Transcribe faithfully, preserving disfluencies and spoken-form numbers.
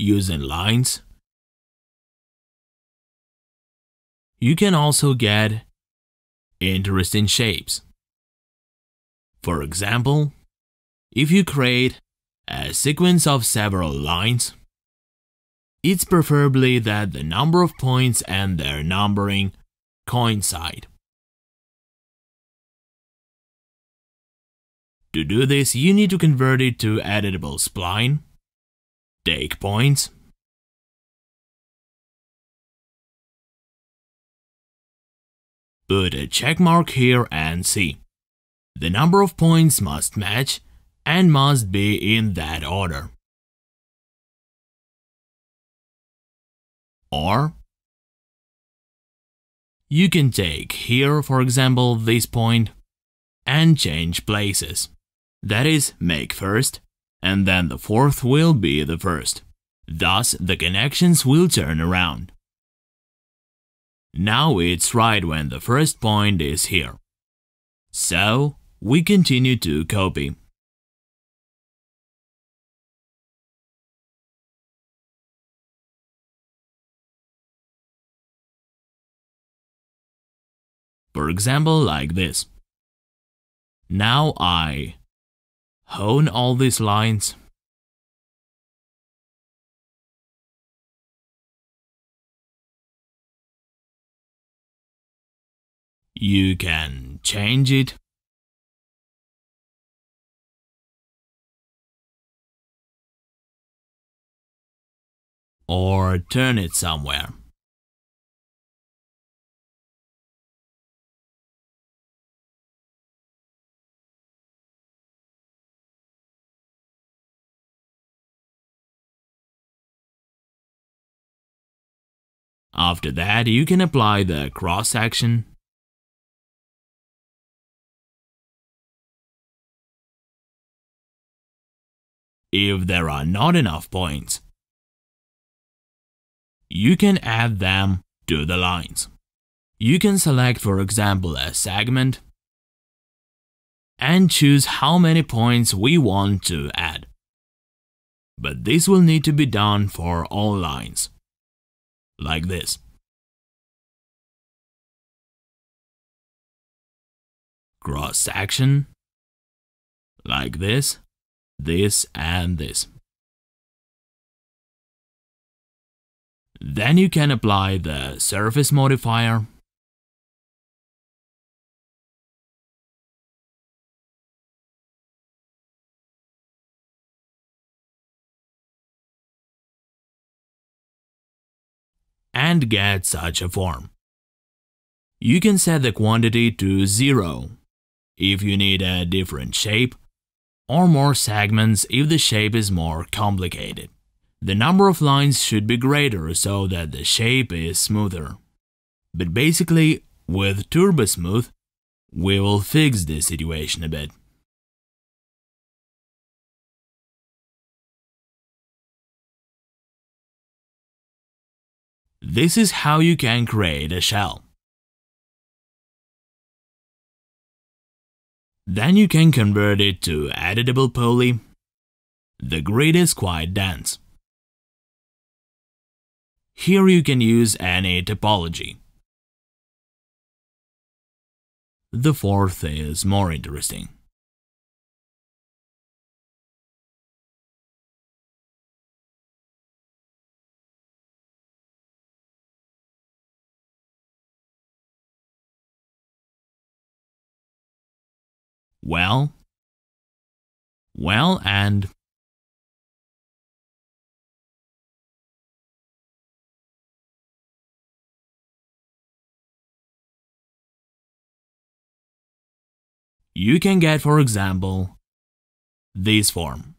using lines, you can also get interesting shapes. For example, if you create a sequence of several lines, it's preferably that the number of points and their numbering coincide. To do this, you need to convert it to editable spline, take points, put a check mark here and see. The number of points must match and must be in that order. Or you can take here, for example, this point and change places. That is, make first, and then the fourth will be the first. Thus, the connections will turn around. Now it's right when the first point is here. So, we continue to copy. For example, like this. Now I hone all these lines. You can change it. Or turn it somewhere. After that, you can apply the cross-section. If there are not enough points, you can add them to the lines. You can select, for example, a segment and choose how many points we want to add. But this will need to be done for all lines. Like this. Cross section, like this, this and this. Then you can apply the surface modifier. And get such a form. You can set the quantity to zero if you need a different shape, or more segments if the shape is more complicated. The number of lines should be greater so that the shape is smoother. But basically, with Turbo Smooth, we will fix this situation a bit. This is how you can create a shell. Then you can convert it to editable poly. The grid is quite dense. Here you can use any topology. The fourth is more interesting. Well, well, and you can get, for example, this form.